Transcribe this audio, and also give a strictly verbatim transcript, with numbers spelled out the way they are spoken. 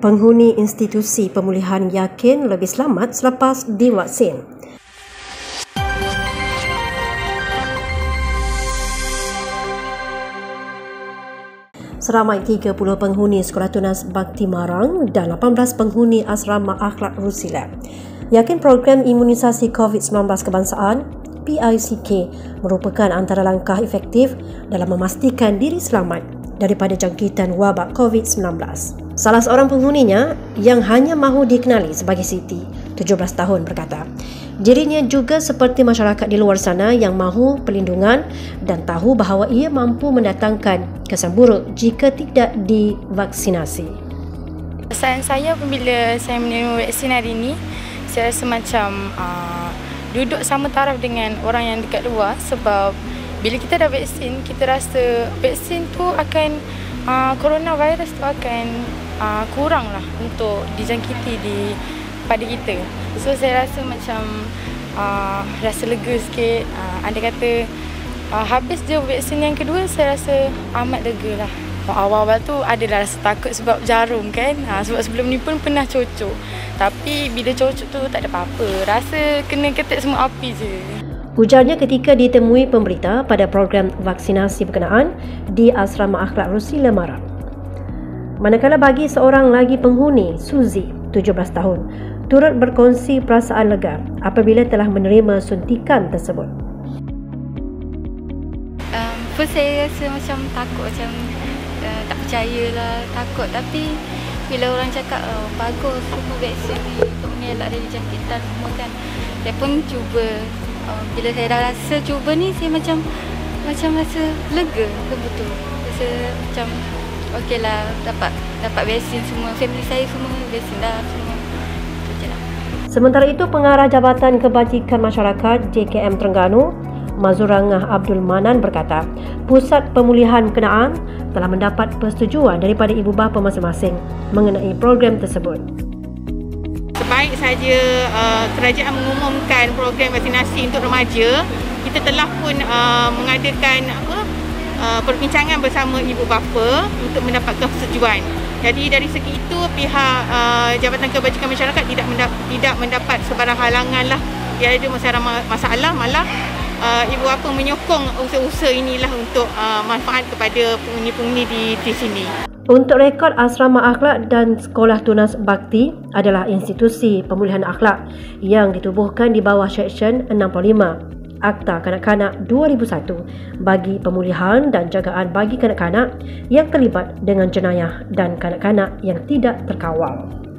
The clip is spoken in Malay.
Penghuni institusi pemulihan yakin lebih selamat selepas divaksin. Seramai tiga puluh penghuni Sekolah Tunas Bakti Marang dan lapan belas penghuni Asrama Akhlak Rusila yakin program imunisasi COVID sembilan belas kebangsaan P I C K merupakan antara langkah efektif dalam memastikan diri selamat daripada jangkitan wabak COVID sembilan belas. Salah seorang penghuninya yang hanya mahu dikenali sebagai Siti, tujuh belas tahun, berkata, dirinya juga seperti masyarakat di luar sana yang mahu perlindungan dan tahu bahawa ia mampu mendatangkan kesan buruk jika tidak divaksinasi. Perasaan saya apabila saya menerima vaksin hari ini, saya rasa macam uh, duduk sama taraf dengan orang yang dekat luar, sebab bila kita dah vaksin, kita rasa vaksin tu akan, uh, coronavirus tu akan uh, kurang lah untuk dijangkiti di pada kita. So saya rasa macam uh, rasa lega sikit. Uh, anda kata uh, habis je vaksin yang kedua, saya rasa amat lega lah. Awal-awal tu adalah rasa takut sebab jarum kan. Ha, sebab sebelum ni pun pernah cocok. Tapi bila cocok tu tak ada apa-apa. Rasa kena ketat semua api je. Ujarnya ketika ditemui pemberita pada program vaksinasi berkenaan di Asrama Akhlak Rusila Marang. Manakala bagi seorang lagi penghuni, Suzy, tujuh belas tahun, turut berkongsi perasaan lega apabila telah menerima suntikan tersebut. Um, first saya rasa macam takut, macam uh, tak percayalah, takut. Tapi bila orang cakap oh, bagus semua vaksin ni untuk mengelak dari jangkitan semua kan, saya pun cuba. Uh, bila saya dah rasa cuba ni, saya macam macam rasa lega, betul. Rasa macam okeylah, dapat dapat vaksin semua, family saya semua vaksin dah semua. Itu je lah. Sementara itu, Pengarah Jabatan Kebajikan Masyarakat J K M Terengganu, Mazurangah Abdul Manan, berkata, Pusat Pemulihan Kenaan telah mendapat persetujuan daripada ibu bapa masing-masing mengenai program tersebut. Sebaik saja uh, kerajaan mengumumkan program vaksinasi untuk remaja, kita telah pun uh, mengadakan apa uh, perbincangan bersama ibu bapa untuk mendapatkan persetujuan. Jadi dari segi itu, pihak uh, Jabatan Kebajikan Masyarakat tidak mendap- tidak mendapat sebarang halangan lah. Tiada masalah, malah uh, ibu bapa menyokong usaha-usaha inilah untuk uh, manfaat kepada penghuni-penghuni di, di sini. Untuk rekod, Asrama Akhlak dan Sekolah Tunas Bakti adalah institusi pemulihan akhlak yang ditubuhkan di bawah Seksyen enam puluh lima Akta Kanak-Kanak dua ribu satu bagi pemulihan dan jagaan bagi kanak-kanak yang terlibat dengan jenayah dan kanak-kanak yang tidak terkawal.